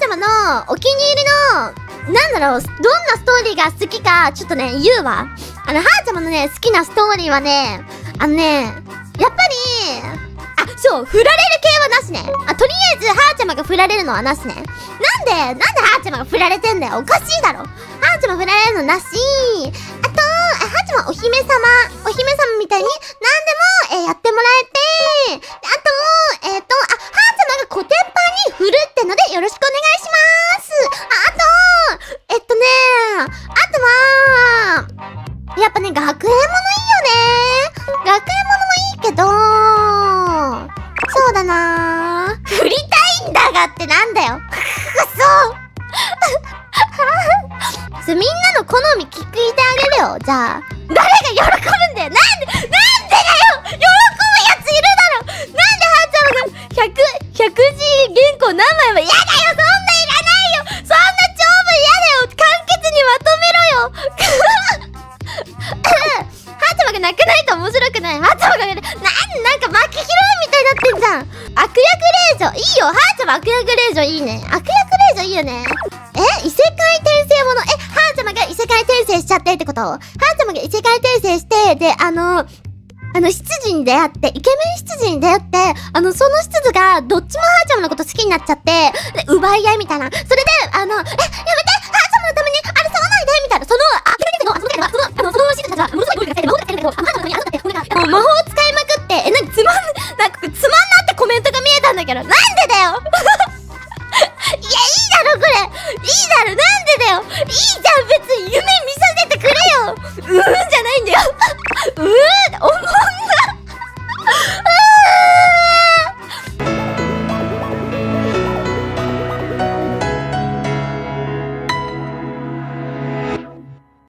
ちゃまのお気に入りの、なんだろう、どんなストーリーが好きか、ちょっとね、言うわ。はーちゃまのね、好きなストーリーはね、やっぱり、そう、振られる系はなしね。とりあえず、はーちゃまが振られるのはなしね。なんではーちゃまが振られてんだよ。おかしいだろ。はーちゃま振られるのなし。あと、はーちゃまお姫様みたいに、なんでも、やってもらえて、あと、はーちゃまがコテンパンに振るってので、よろしくお願いします。やっぱね、学園ものいいよね。学園ものもいいけど、そうだなぁ。振りたいんだがってなんだよ。そう。みんなの好み聞いてあげるよ。じゃあ。誰が喜ぶんだよ。なんでだよ。喜ぶやついるだろ。なんではーちゃまが100字原稿何枚も。やだよ、そんないらないよ。そんな長文やだよ。簡潔にまとめろよ。はーちゃまが泣かないと面白くない。はーちゃまがなんかマキヒロみたいになってんじゃん。悪役令嬢いいよ。はーちゃま悪役令嬢いいね。悪役令嬢いいよね。異世界転生もの。はーちゃまが異世界転生しちゃってってこと？はーちゃまが異世界転生して、で、執事に出会って、イケメン執事に出会って、その執事が、どっちもはーちゃまのこと好きになっちゃって、で、奪い合いみたいな。それで、やめてはーちゃまのために、あれ、そうないでみたいな。その執事が、ものすごい暴力がされて、魔法がされてるけど、はーちゃまのために、これが、魔法を使いまくって、つまんなってコメントが見えたんだけど、なんでだよいや、いいだろ、これいいだろ、なんでだよいいじ